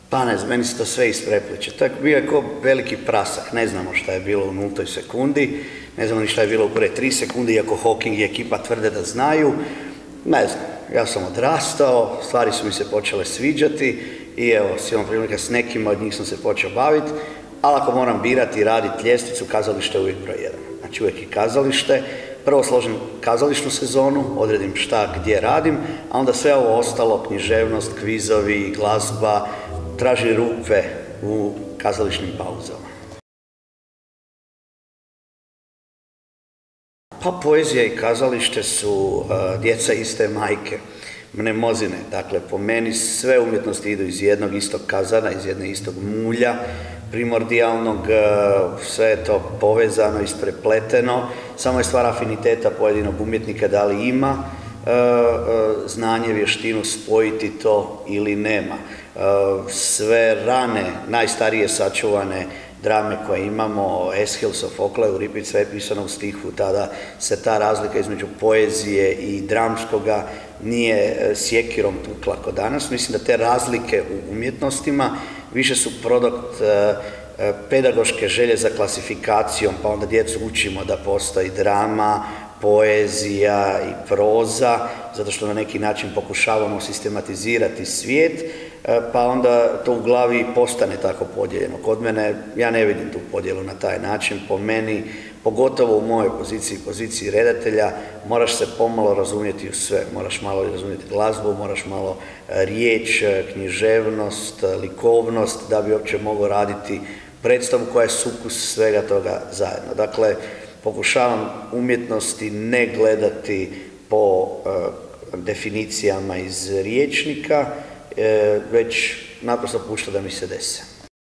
Pa ne znam, meni se to sve isprepliče. To je bio kao veliki prasak, ne znamo šta je bilo u 0. sekundi, ne znamo ni šta je bilo u prve 3 sekunde, iako Hawking i ekipa tvrde da znaju. Ne znam, ja sam odrastao, stvari su mi se počele sviđati i evo, silom prilika s nekima od njih sam se počeo baviti, ali ako moram birati i raditi ljestvicu, kazalište je uvijek broj 1. Znači uvijek je kazalište, prvo složim kazališnu sezonu, odredim šta, gdje radim, a onda sve ovo ostalo, književnost, kvizovi, glazba, traži rupe u kazališnim pauzama. Pa poezija i kazalište su djeca iste majke, mnemozine. Dakle, po meni sve umjetnosti idu iz jednog istog kazana, iz jednog istog mulja, primordijalnog, sve je to povezano, isprepleteno, samo je stvar afiniteta pojedinog umjetnika da li ima znanje, vještinu spojiti to ili nema. Sve rane, najstarije sačuvane drame koje imamo, Eschyl, Sofokle, Euripid, sve je pisano u stihu, tada se ta razlika između poezije i dramskoga nije sjekirom tukla kod danas. Mislim da te razlike u umjetnostima više su produkt pedagoške želje za klasifikacijom, pa onda djecu učimo da postoji drama, poezija i proza, zato što na neki način pokušavamo sistematizirati svijet, pa onda to u glavi postane tako podijeljeno. Kod mene, ja ne vidim tu podjelu na taj način, po meni, pogotovo u mojoj poziciji redatelja, moraš se pomalo razumjeti u sve. Moraš malo razumjeti glazbu, moraš malo riječ, književnost, likovnost, da bi uopće mogao raditi predstavu koja je sukus svega toga zajedno. Dakle, pokušavam umjetnosti ne gledati po definicijama iz rječnika, već naprosto pušta da mi se dese.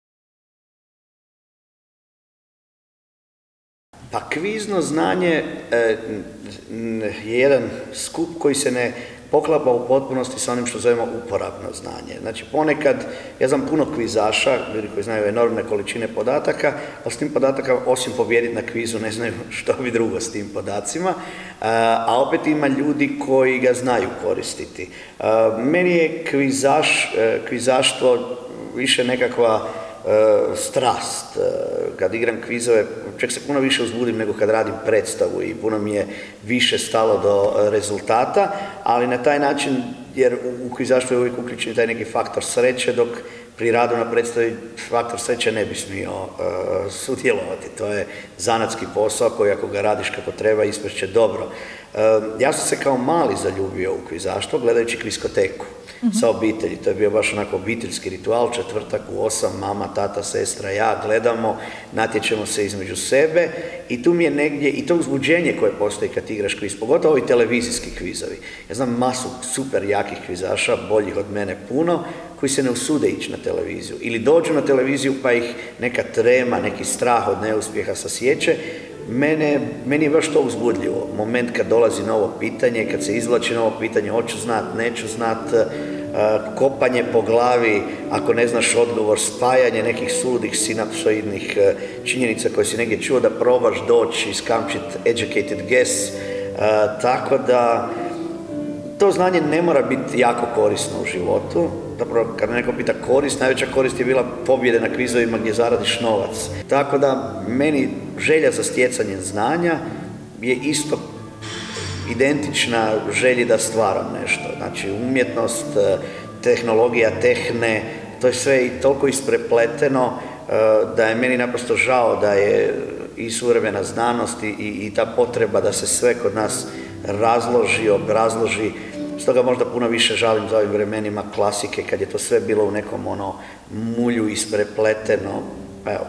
Pa kvizno znanje je jedan skup koji se ne poklapa u potpunosti sa onim što zovemo uporabno znanje. Znači ponekad, ja znam puno kvizaša, ljudi koji znaju enormne količine podataka, ali s tim podataka, osim pobijediti na kvizu, ne znaju što bi drugo s tim podacima, a opet ima ljudi koji ga znaju koristiti. Meni je kvizaštvo više nekakva strast. Kad igram kvizove, čak se puno više uzbudim nego kad radim predstavu i puno mi je više stalo do rezultata, ali na taj način, jer u kvizaštvu je uvijek uključen taj neki faktor sreće, dok pri radu na predstavi faktor sreće ne bi smio sudjelovati. To je zanatski posao koji ako ga radiš kako treba ispešće dobro. Ja sam se kao mali zaljubio u kvizaštvo gledajući kviskoteku sa obitelji. To je bio baš onako obiteljski ritual, četvrtak u 8, mama, tata, sestra, ja gledamo, natječemo se između sebe i tu mi je negdje i to uzbuđenje koje postoji kad igraš kviz, pogotovo i televizijski kvizovi. Ja znam masu super jakih kvizaša, boljih od mene puno, koji se ne usude ići na televiziju ili dođu na televiziju pa ih neka trema, neki strah od neuspjeha sasjeće. Meni je baš to uzbudljivo. Moment kad dolazi novo pitanje, kad se izvlači novo pitanje, hoću znat, neću znat, kopanje po glavi, ako ne znaš odgovor, spajanje nekih suludih sinapsoidnih činjenica koje si negdje čuo da probaš doći, iskamčit educated guess, tako da to znanje ne mora biti jako korisno u životu. Zapravo, kad neko pita korist, najveća korist je bila pobjede na kvizovima gdje zaradiš novac. Tako da, meni želja za stjecanjem znanja je isto identična želji da stvaram nešto. Znači, umjetnost, tehnologija, tehne, to je sve i toliko isprepleteno da je meni naprosto žao da je i suvremena znanost i ta potreba da se sve kod nas razloži, obrazloži. Stoga možda puno više žalim za ovim vremenima klasike, kad je to sve bilo u nekom mulju isprepleteno. Evo.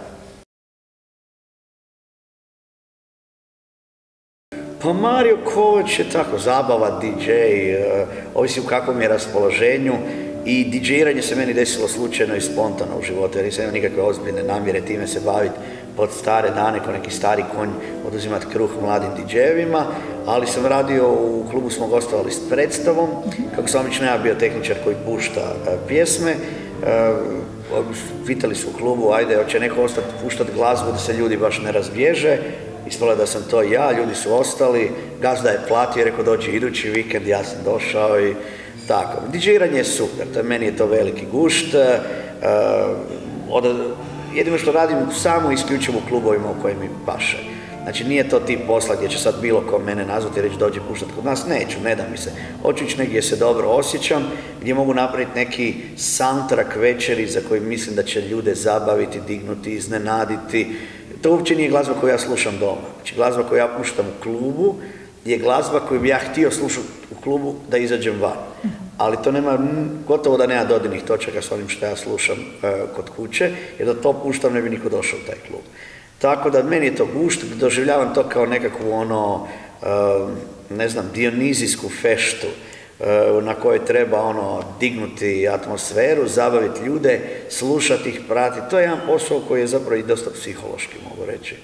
Pa Mario Kovač je tako, zabava, DJ, ovisi u kakvom je raspoloženju i DJ-iranje se meni desilo slučajno i spontano u životu, jer nisam imao nikakve ozbiljne namjere time se baviti pod stare dane, ko neki stari konj oduzimati kruh mladim DJ-evima, ali sam radio, u klubu smo gostovali s predstavom, kako sam obično ja bio tehničar koji pušta pjesme, pitali su u klubu, ajde, hoće neko ostati puštati glazbu da se ljudi baš ne razbježe, ispalo da sam to ja, ljudi su ostali, gazda je platio, rekao dođi idući vikend, ja sam došao i tako. DJ-iranje je super, meni je to veliki gušt, jedino što radim samo isključivo u klubovima u kojim mi paše. Znači nije to tip posla gdje će sad bilo ko mene nazvati i reći dođi puštati kod nas, neću, ne da mi se. Hoću ići negdje gdje se dobro osjećam, gdje mogu napraviti neki soundtrack večeri za koji mislim da će ljude zabaviti, dignuti, iznenaditi. To uopće nije glazba koju ja slušam doma. Znači glazba koju ja puštam u klubu je glazba koju bi ja htio slušati u klubu da izađem van. Ali to nema, gotovo da nema dodirnih točaka s onim što ja slušam kod kuće, jer da to puštam ne bi niko došao u taj klub. Tako da meni je to gušt, doživljavam to kao nekakvu ne znam, dionizijsku feštu na kojoj treba dignuti atmosferu, zabaviti ljude, slušati ih, pratiti. To je jedan posao koji je zapravo i dosta psihološki, mogu reći.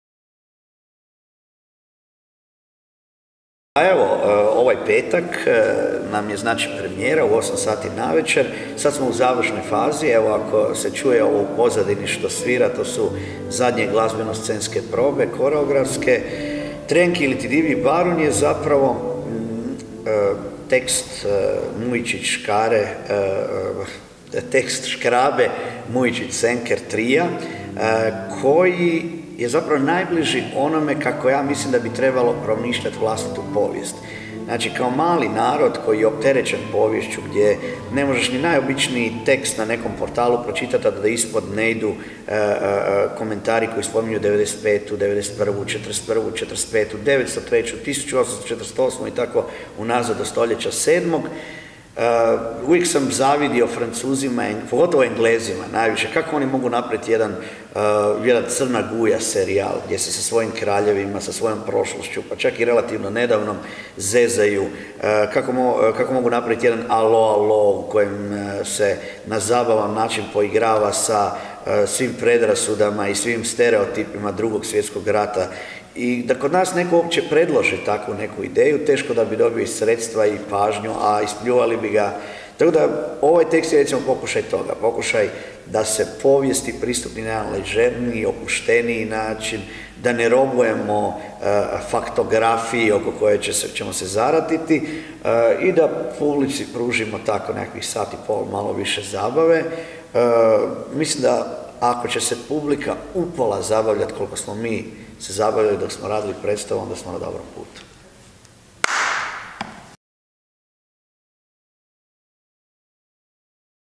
A evo, ovaj petak nam je znači premijera u 8 sati navečer, sad smo u završnoj fazi, evo ako se čuje ovo u pozadini što svira, to su zadnje glazbeno-scenske probe, koreografske. Trenki ili ti divlji barun je zapravo tekst Mujičić-Škare, tekst Škrabe Mujičić-Senker trija, koji je zapravo najbliži onome kako ja mislim da bi trebalo promišljati vlastitu povijest. Znači, kao mali narod koji je opterećen poviješću, gdje ne možeš ni najobičniji tekst na nekom portalu pročitati, da ispod ne idu komentari koji spominju 95., 91., 41., 45., 903., 1848. i tako unazad do stoljeća 7. Uvijek sam zavidio Francuzima, pogotovo Englezima najviše, kako oni mogu napraviti jedan Crna guja serijal gdje se sa svojim kraljevima, sa svojom prošlošću, pa čak i relativno nedavnom zezaju, kako mogu napraviti jedan alo u kojem se na zabavan način poigrava sa svim predrasudama i svim stereotipima Drugog svjetskog rata. I da kod nas neko uopće predloži takvu neku ideju, teško da bi dobio i sredstva i pažnju, a ispljuvali bi ga. Tako da ovaj tekst je recimo pokušaj toga, pokušaj da se povijesti pristupi na jedan ležerniji, opušteniji način, da ne robujemo faktografiji oko koje ćemo se zaratiti i da publici pružimo tako nekakvih sat i pol, malo više zabave. Mislim da ako će se publika upola zabavljati koliko smo mi se zabavljali dok smo radili predstavu, onda smo na dobrom putu.